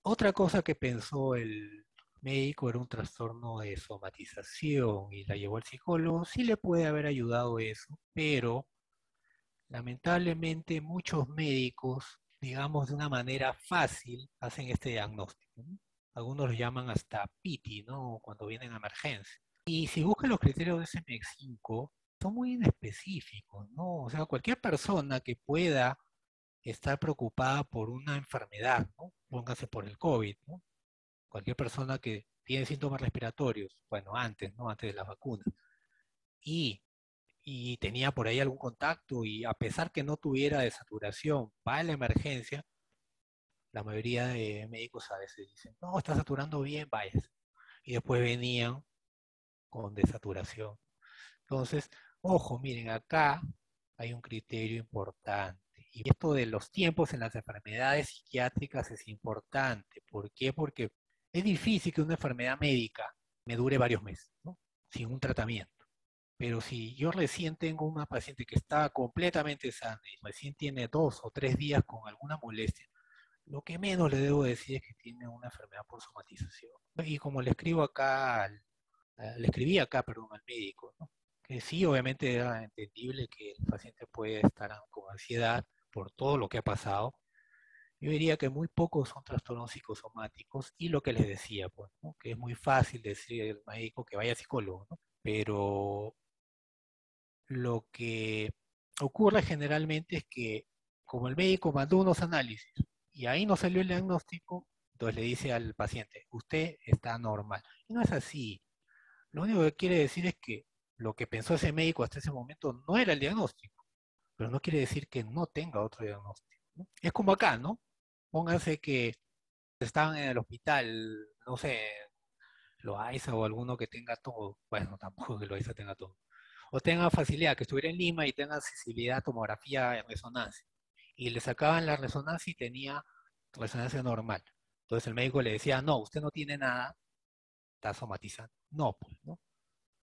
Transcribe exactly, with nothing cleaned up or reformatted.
Otra cosa que pensó el médico era un trastorno de somatización y la llevó al psicólogo. Sí le puede haber ayudado eso, pero lamentablemente muchos médicos, digamos de una manera fácil, hacen este diagnóstico, ¿no? Algunos lo llaman hasta P I T I, ¿no? Cuando vienen a emergencia. Y si buscan los criterios de S M cinco, son muy inespecíficos, ¿no? O sea, cualquier persona que pueda estar preocupada por una enfermedad, ¿no? Póngase por el COVID, ¿no? Cualquier persona que tiene síntomas respiratorios, bueno, antes, ¿no? Antes de las vacunas, y, y tenía por ahí algún contacto y a pesar que no tuviera desaturación, va a la emergencia, la mayoría de médicos a veces dicen, no, está saturando bien, vaya. Y después venían con desaturación. Entonces, ojo, miren, acá hay un criterio importante. Y esto de los tiempos en las enfermedades psiquiátricas es importante. ¿Por qué? Porque es difícil que una enfermedad médica me dure varios meses, ¿no? Sin un tratamiento. Pero si yo recién tengo una paciente que está completamente sana y recién tiene dos o tres días con alguna molestia, lo que menos le debo decir es que tiene una enfermedad por somatización. Y como le escribo acá, al- a- le escribí acá, perdón, al médico, ¿no? Que sí, obviamente era entendible que el paciente puede estar con ansiedad por todo lo que ha pasado. Yo diría que muy pocos son trastornos psicosomáticos y lo que les decía, pues, ¿no? Que es muy fácil decir al médico que vaya al psicólogo, ¿no? Pero lo que ocurre generalmente es que como el médico mandó unos análisis y ahí no salió el diagnóstico, entonces le dice al paciente, usted está normal. Y no es así. Lo único que quiere decir es que lo que pensó ese médico hasta ese momento no era el diagnóstico, pero no quiere decir que no tenga otro diagnóstico, ¿no? Es como acá, ¿no? Pónganse que estaban en el hospital, no sé, Loaiza o alguno que tenga todo. Bueno, tampoco que Loaiza tenga todo. O tenga facilidad, que estuviera en Lima y tenga accesibilidad a tomografía en resonancia. Y le sacaban la resonancia y tenía resonancia normal. Entonces el médico le decía, no, usted no tiene nada, está somatizando. No, pues, ¿no?